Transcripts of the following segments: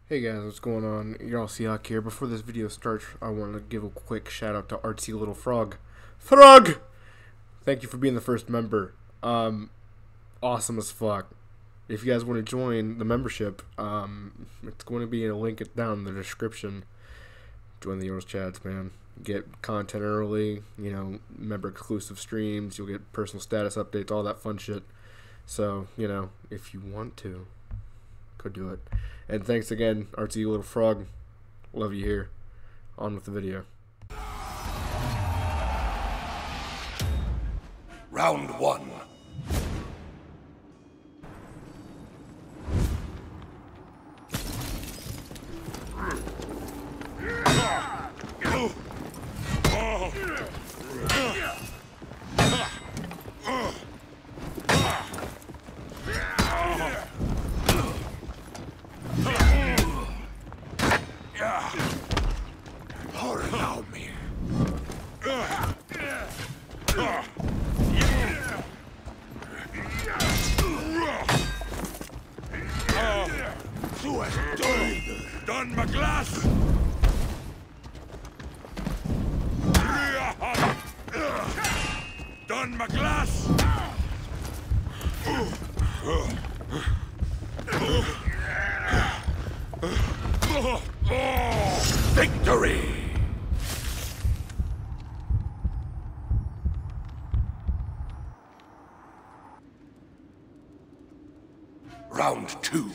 Hey guys, what's going on? You're all Seahawk here. Before this video starts, I want to give a quick shout out to Artsy Little Frog. Frog! Thank you for being the first member. Awesome as fuck. If you guys want to join the membership, it's going to be a link down in the description. Join the Yours Chats, man. Get content early, member exclusive streams, you'll get personal status updates, all that fun shit. So, if you want to, go do it. And thanks again, Artsy Little Frog. Love you here. On with the video. Round one. Allow me. Done my glass. Done my glass. Victory. Round two.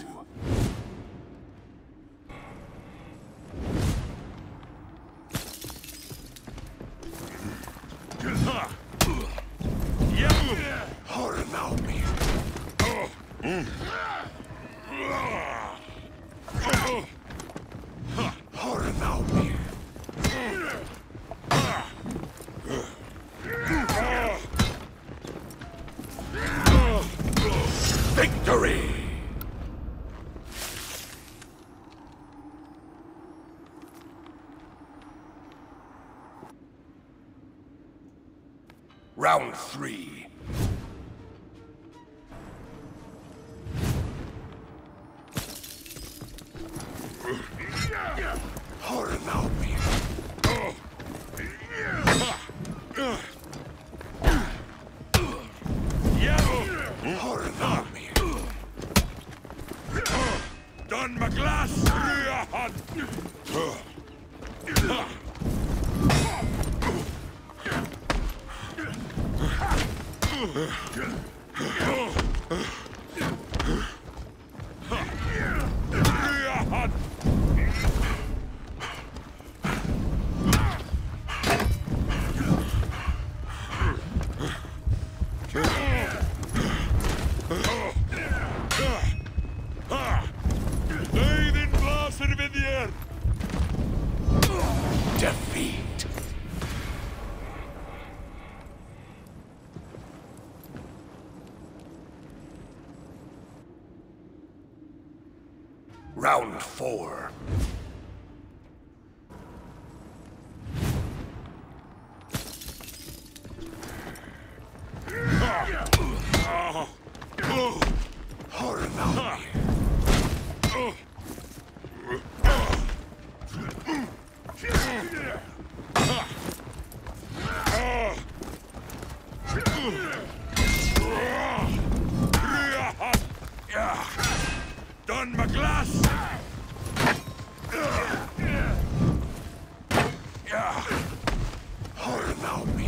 Allow me. Allow me. Victory. Round three. Allow me. Allow me. Done my glass. Defeat. Round four. Allow me. Done my glass. Allow me.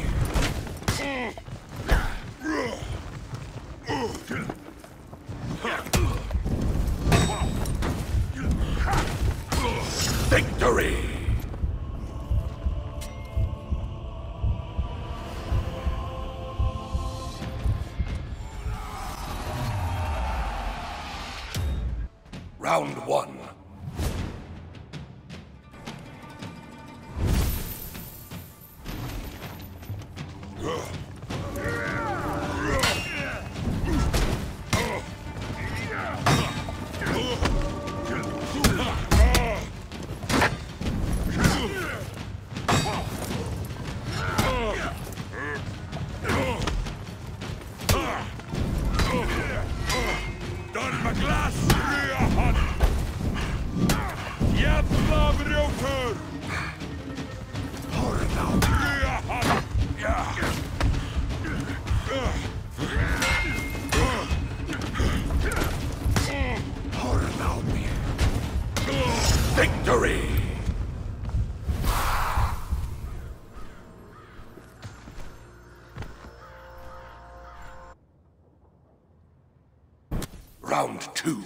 Victory. Round one. Done my glass. Round 2.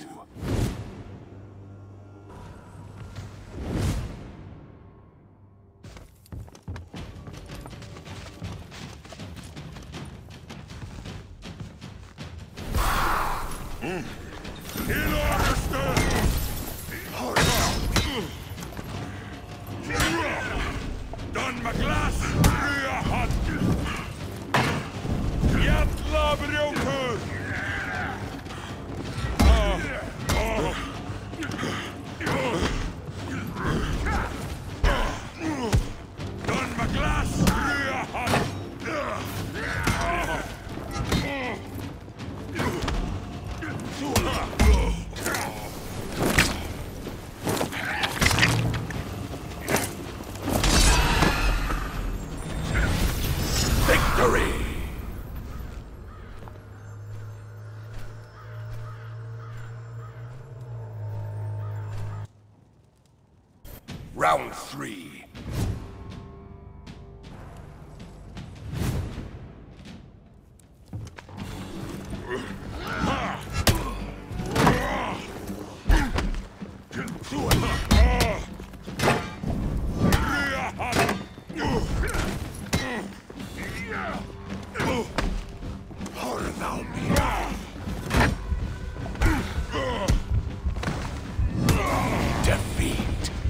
In orchestra! Don McGlass! Jävla brunkur! Don McGlass! Victory! Round 3. Defeat.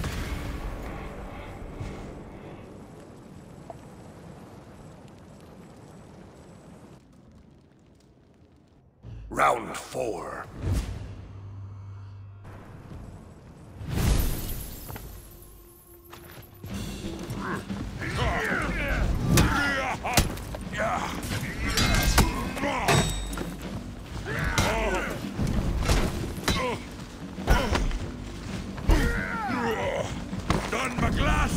Round 4. Don McGlass!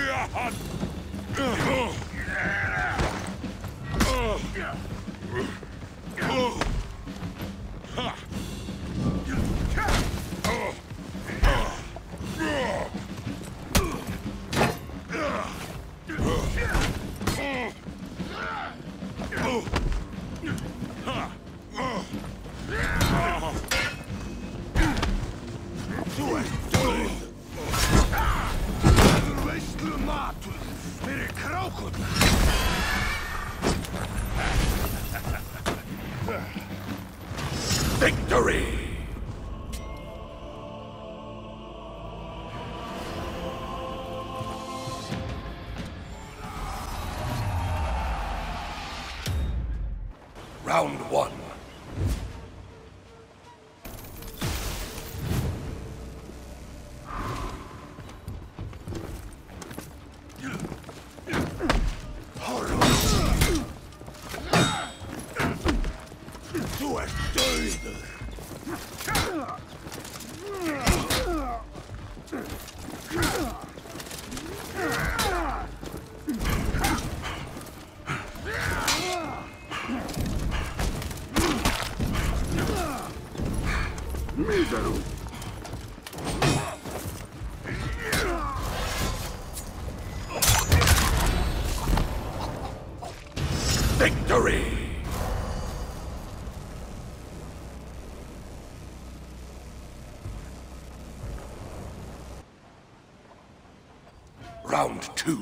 Victory! Round 1. Victory! Round 2.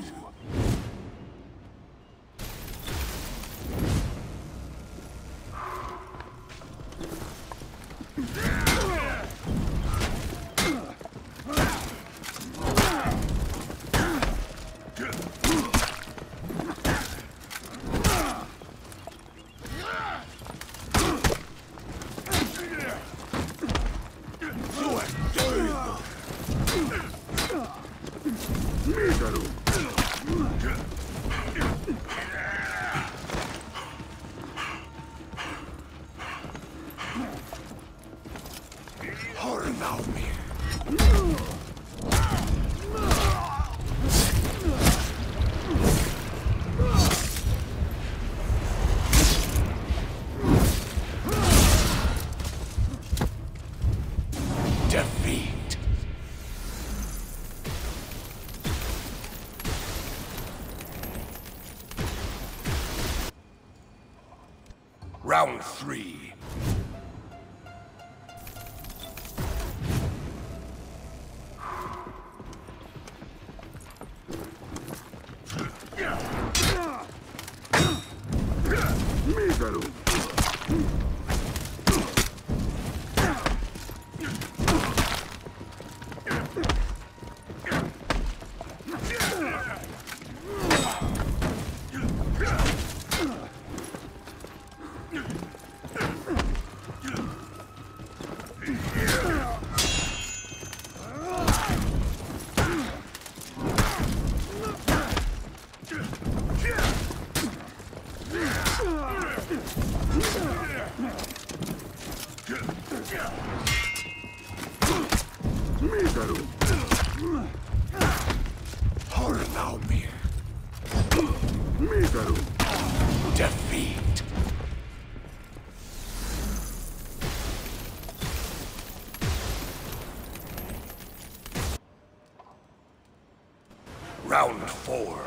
Defeat. Round 3. Hornaumir. Defeat. Round 4.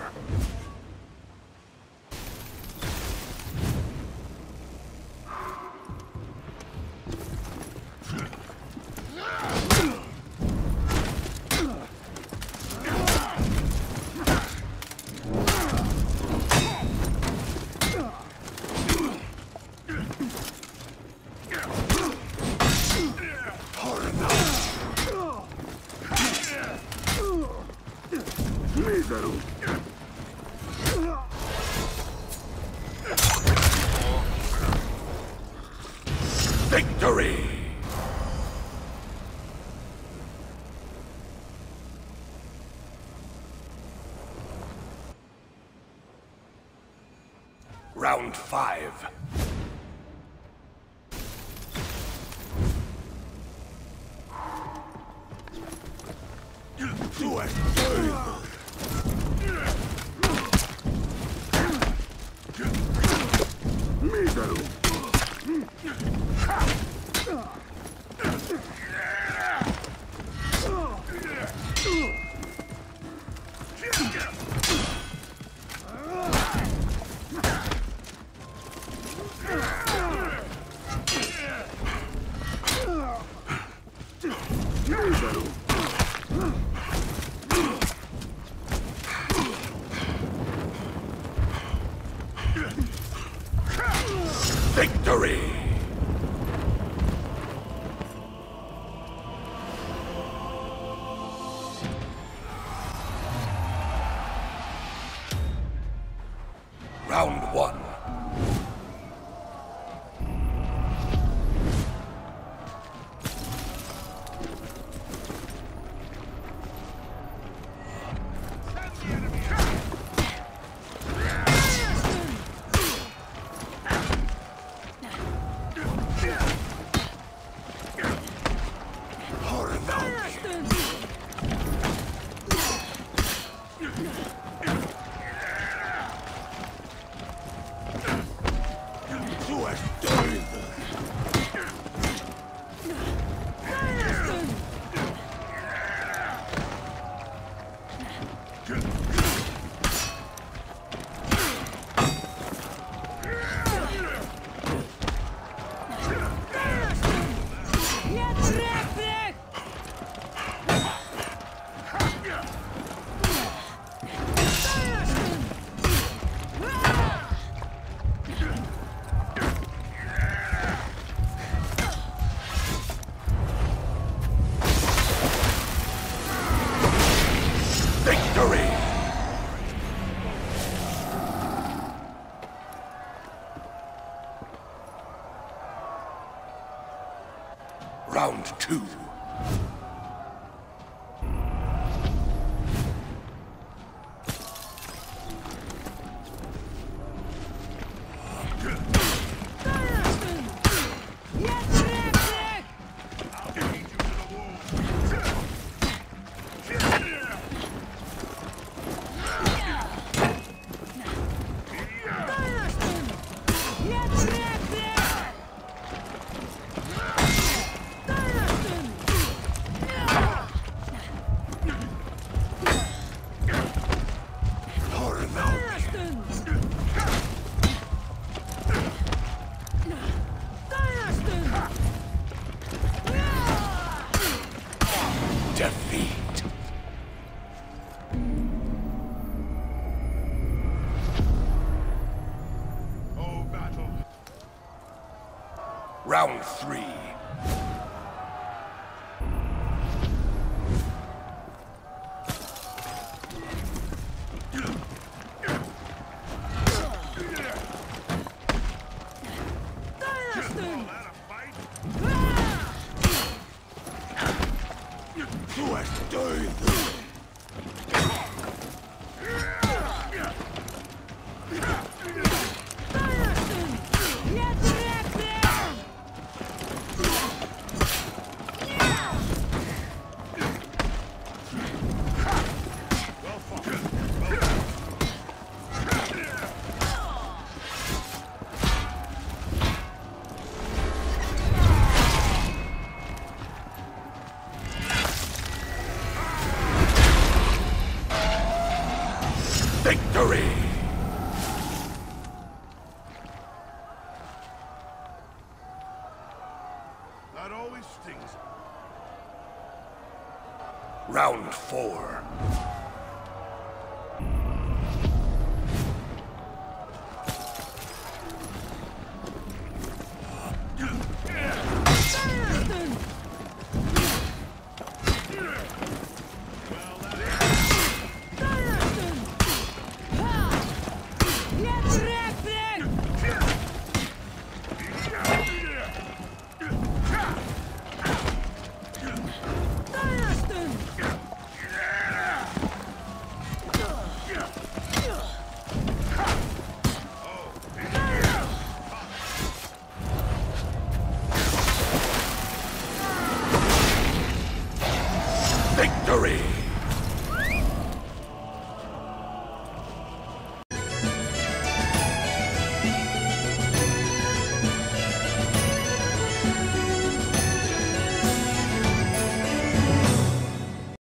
Victory! Round 5. Victory! Round 1. Victory! Round 2. Round 3.